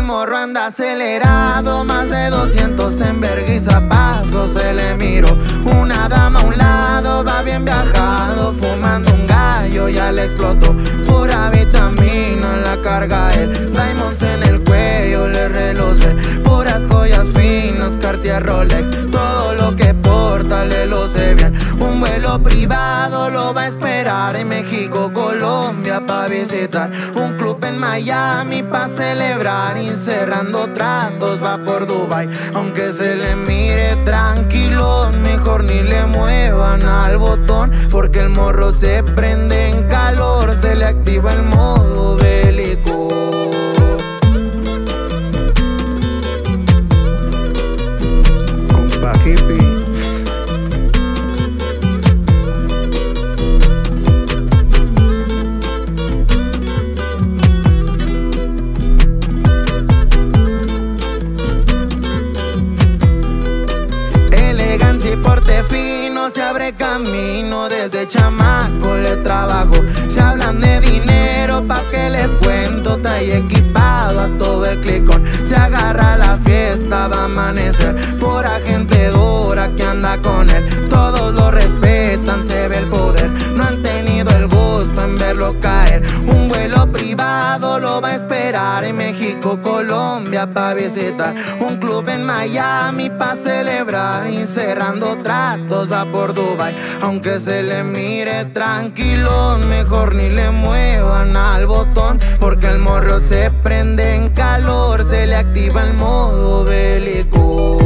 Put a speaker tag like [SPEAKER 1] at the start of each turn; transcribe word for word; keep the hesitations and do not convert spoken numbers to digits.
[SPEAKER 1] morro anda acelerado, más de doscientos en vergüenza paso se le miro. Una dama a un lado, va bien viajado, fumando un gallo, ya le explotó. Pura vitamina la carga él, diamonds en el cuello, le reluce. Puras joyas finas, Cartier, Rolex, todo lo que porta le luce bien. Un vuelo privado lo va a esperar en México, Colombia pa' visitar. Un club en Miami pa' celebrar y cerrando tratos va por Dubai. Aunque se le mire tranquilo, mejor ni le muevan al botón, porque el morro se prende en calor, se le activa el modo bélico. Compa hippie. Y porte fino, se abre camino, desde chamaco le trabajo. Se hablan de dinero, pa' que les cuento, trae equipado a todo el clicón. Se agarra la fiesta, va a amanecer, pura gente dura que anda con él. Todos lo respetan, se ve el poder, no han tenido el gusto en verlo caer. Un vuelo privado lo va a esperar en México, Colombia pa' visitar. Un club en Miami pa' celebrar y cerrando tratos va por Dubai. Aunque se le mire tranquilo, mejor ni le muevan al botón, porque el morro se prende en calor, se le activa el modo bélico.